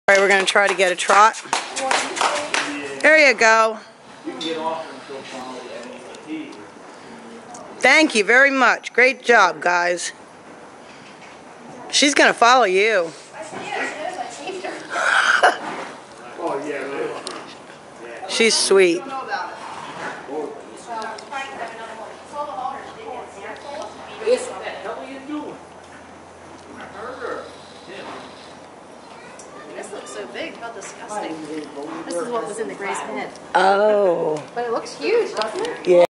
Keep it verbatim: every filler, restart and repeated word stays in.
All right, we're going to try to get a trot. There you go. Thank you very much. Great job, guys. She's going to follow you. She's sweet. This looks so big. How disgusting. This is what was in the gray's head. Oh. But it looks huge, doesn't it? Yeah.